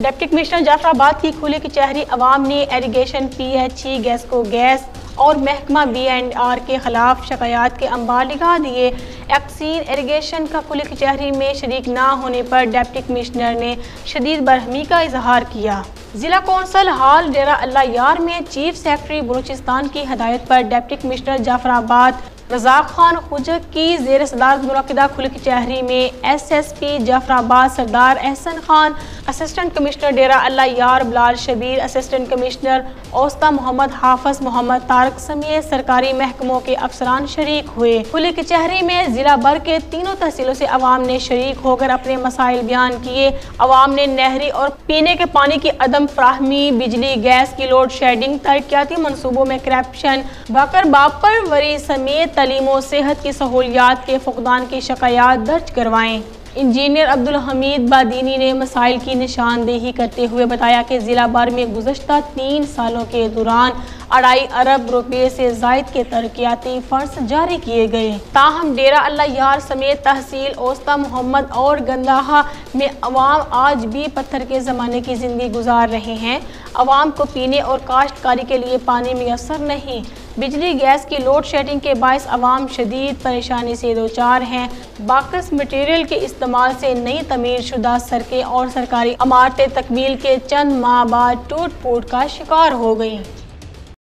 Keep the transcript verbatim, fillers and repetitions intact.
Deputy commissioner Jafrabad की खुली कचहरी अवाम ने irrigation, P H E, gas को गैस और महकमा बी एंड आर के खिलाफ शिकायत के अंबार लगा दिए। एक्सीन इरिगेशन का खुली कचहरी में शरीक ना होने पर डिप्टी कमिश्नर ने शदीद बरहमी का इजहार किया। जिला कौंसल हाल डेरा अल्लाह यार में चीफ सेक्रेटरी बलूचिस्तान की हदायत पर डिप्टी कमिश्नर जाफराबाद रज़ाक खान खुजक की ज़ेर सदारत मुनक्किदा खुली कचहरी में S S P Jafarabad Sardar Ahsan Khan, assistant commissioner Dera Allah Yar Bilal Shabbir, assistant commissioner Usta Mohammad, Hafiz Mohammad Tariq समेत सरकारी महकमों के अफसरान शरीक हुए। खुली कचहरी में जिला भर के तीनों तहसीलों से अवाम ने शरीक होकर अपने मसाइल बयान किए। अवाम ने नहरी और पीने के पानी की अदम फ्राहमी, बिजली गैस की लोड शेडिंग, तरक्याती मनसूबों में करप्शन, बकर बापर वरी समेत तालीम और सेहत की सहूलियात के फुकदान की शिकायत दर्ज करवाएं। इंजीनियर अब्दुल हमीद बादीनी ने मसाइल की निशानदेही करते हुए बताया कि जिला भर में गुज़श्ता तीन सालों के दौरान अढ़ाई अरब रुपये से जायद के तरक्याती फंड्स जारी किए गए। ताहम डेरा अल्लाह यार समेत तहसील औस्ता मोहम्मद और गंदाहा में अवाम आज भी पत्थर के ज़माने की ज़िंदगी गुजार रहे हैं। अवाम को पीने और काश्तकारी के लिए पानी मैसर नहीं। बिजली गैस की लोड शेडिंग के बायस अवाम शदीद परेशानी से दो चार हैं। बाकस मटीरियल के इस्तेमाल से नई तमीर शुदा सड़कें और सरकारी इमारतें तकमील के चंद माह बाद टूट फूट का शिकार हो गई।